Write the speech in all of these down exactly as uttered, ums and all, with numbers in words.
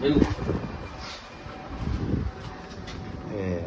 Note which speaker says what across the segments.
Speaker 1: ए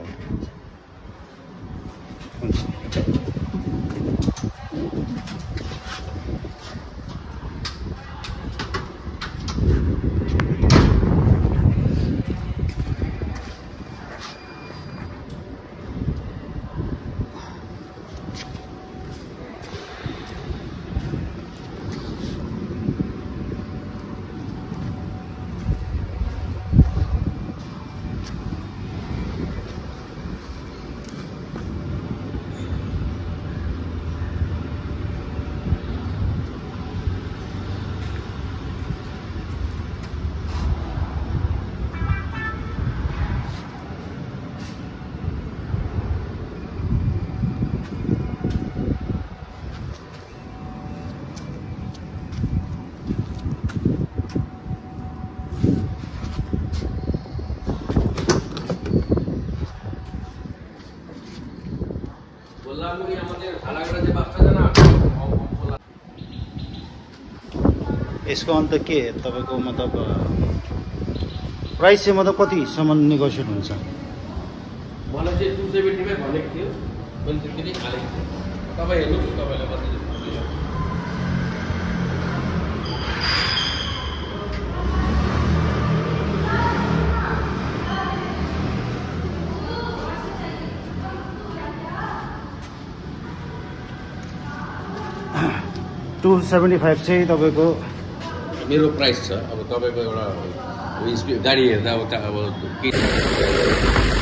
Speaker 1: यसको अन्त के तपाईको मतलब प्राइस चाहिँ मतलब कतिसम्म नेगोसिएट हुन्छ?
Speaker 2: मलाई चाहिँ टु सेभेन्टी मै भनेको थियो, मैले त्यति नै हालेको थिएँ। तपाईँ हेर्नुहोस् तपाईँलाई कति
Speaker 1: टु सेभेन्टी फाइभ चाहिँ तपाईँको
Speaker 2: मेरो प्राइस छ। अब तपाईँको एउटा गाडी हेर्दा अब के